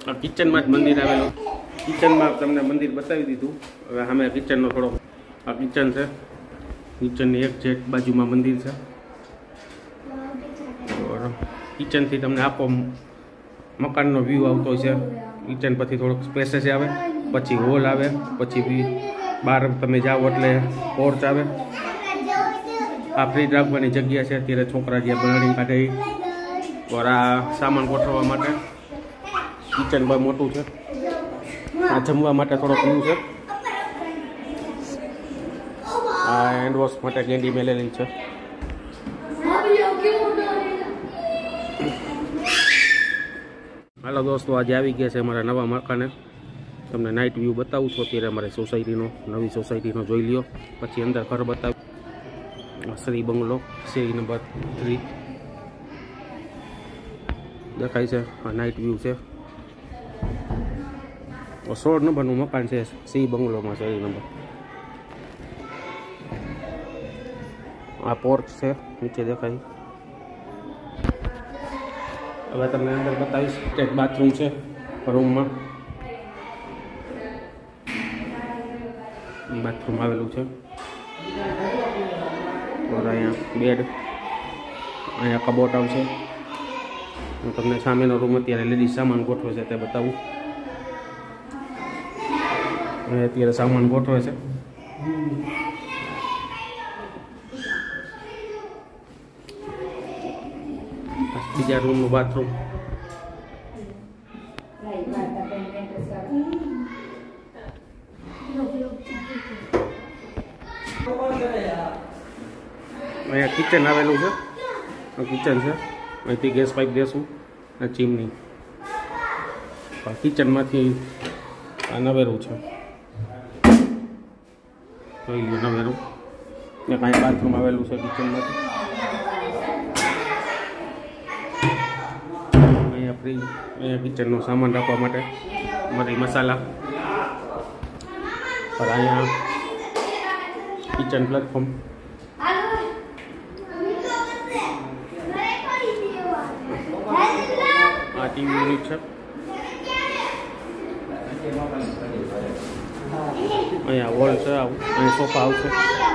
કિચનમાં જ મંદિર આવેલું. કિચનમાં તમને મંદિર બતાવી દીધું. હવે સામે કિચનનો થોડો આ કિચન છે. કિચનની એક જેટ બાજુમાં મંદિર છે. કિચનથી તમને આખો મકાનનો વ્યૂ આવતો હોય છે. કિચન પછી થોડોક સ્પેસેસ આવે, પછી હોલ આવે, પછી બહાર તમે જાઓ એટલે પોર્ચ આવે. આ ફ્રીજ રાખવાની જગ્યા છે. અત્યારે છોકરા જ્યાં બનાવી કાઢે ઓર આ સામાન ગોઠવવા માટે કિચન બહુ મોટું છે. આ જમવા માટે થોડોક વ્યૂ છે. આ હેન્ડવોશ માટે ગેંડી મેલેલી છે. હાલો દોસ્તો, આજે આવી ગયા છે અમારા નવા મકાને. તમને નાઇટ વ્યૂ બતાવું છું. અત્યારે અમારી સોસાયટીનો, નવી સોસાયટીનો જોઈ લ્યો. પછી અંદર ઘર બતાવ્યું. શ્રી બંગલો, શેરી નંબર 3 દેખાય છે. આ નાઇટ વ્યૂ છે. 16 નંબરનું મકાન છે. શ્રી બંગલોમાં શેરી નંબર. આ પોર્ચ છે, નીચે દેખાય. હવે તમને અંદર બતાવીશ. એક બાથરૂમ છે રૂમમાં. બાથરૂમ આવેલું છે. અહીંયા બેડ, અહીંયા કબોટ આવશે. હું તમને સામેનો રૂમ અત્યારે લેડીઝ સામાન ગોઠવે છે તે બતાવું. અત્યારે સામાન ગોઠવે છે. બીજા રૂમનું બાથરૂમ. અહીંયા કિચન આવેલું છે. કિચન છે. અહીંથી ગેસ પાઇપ દેશું. આ ચીમની કિચનમાંથી આ નવેરું છે. જોઈ લો નવેરું. એક અહીં બાથરૂમ આવેલું છે કિચનમાંથી. અહીંયા ફ્રીજ, અહીંયા કિચનનો સામાન રાખવા માટે મરી મસાલા. પર અહીંયા કિચન પ્લેટફોર્મ. આ ટીવી યુનિટ છે. અહીંયા વોલ છે. અહીંયા સોફા આવશે.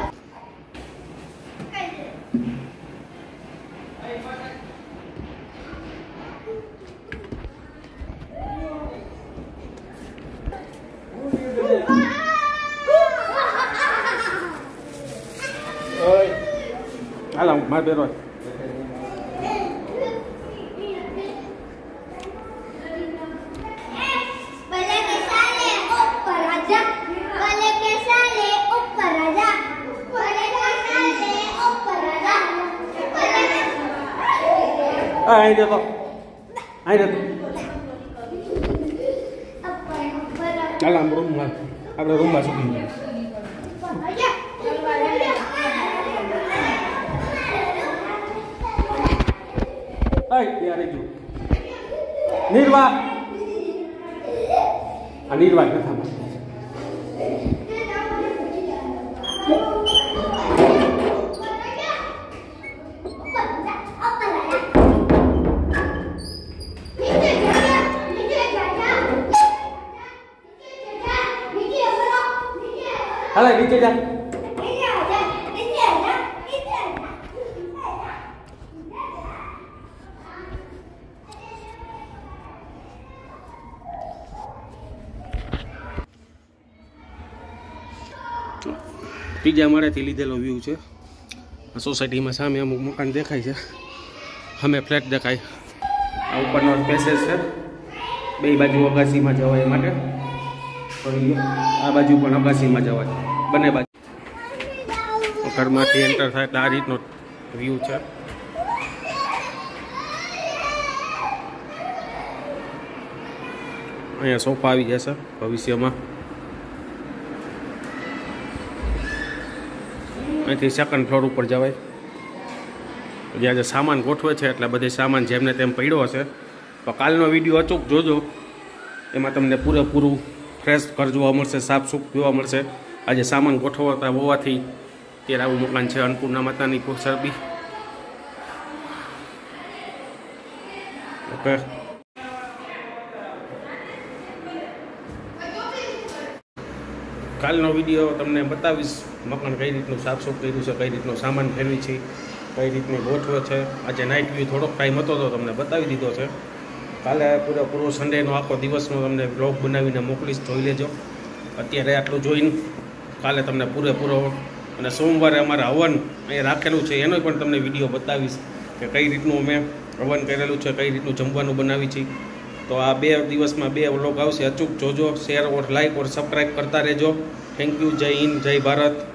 હાલો મારે બેરો અહીં જતો, અહીં જતો. ચાલો આમ રૂમમાં, આપણે રૂમમાં શૂટિંગ કરીએ. નિર્વાહ આ નિર્વાહ કથામાં હાલે નીચે જા. ત્રીજા માળેથી લીધેલો વ્યૂ છે. સોસાયટીમાં સામે અમુક મકાન દેખાય છે. અમે ફ્લેટ દેખાય. આ ઉપરનો પેસેજ છે. બે બાજુ અગાસીમાં જવાય માટે. આ બાજુ પણ અગાસીમાં જવાય. બંને બાજુ ઘરમાંથી એન્ટર થાય એટલે આ રીતનો વ્યૂ છે. અહીંયા સોફા આવી જશે ભવિષ્યમાં. અહીંથી સેકન્ડ ફ્લોર ઉપર જવાય. જ્યાં જે સામાન ગોઠવે છે એટલે બધે સામાન જેમને તેમ પડ્યો હશે. તો કાલનો વિડીયો અચૂક જોજો. એમાં તમને પૂરેપૂરું ફ્રેશ ઘર જોવા મળશે, સાફ સુફ જોવા મળશે. આજે સામાન ગોઠવતા હોવાથી ત્યારે આવું મકાન છે. અન્નપૂર્ણા માતાની સરબી. ઓકે કાલનો વિડીયો તમને બતાવીશ મકાન કઈ રીતનું સાફસૂફ કર્યું છે, કઈ રીતનો સામાન ફેરવી છે, કઈ રીતની ગોઠવે છે. આજે નાઇટ વ્યૂ થોડોક ટાઈમ હતો તો તમને બતાવી દીધો છે. કાલે પૂરો સન્ડેનો આખો દિવસનો તમને બ્લોગ બનાવીને મોકલીશ, જોઈ લેજો. અત્યારે આટલું જોઈને કાલે તમને પૂરેપૂરો, અને સોમવારે અમારે હવન અહીંયા રાખેલું છે એનો પણ તમને વિડીયો બતાવીશ કે કઈ રીતનું અમે હવન કરેલું છે, કઈ રીતનું જમવાનું બનાવી છે. તો આ 2 દિવસમાં 2 વ્લોગ આવશે. અચૂક જોજો, share or like or subscribe કરતા રહેજો. Thank you. જય હિન્દ, જય ભારત.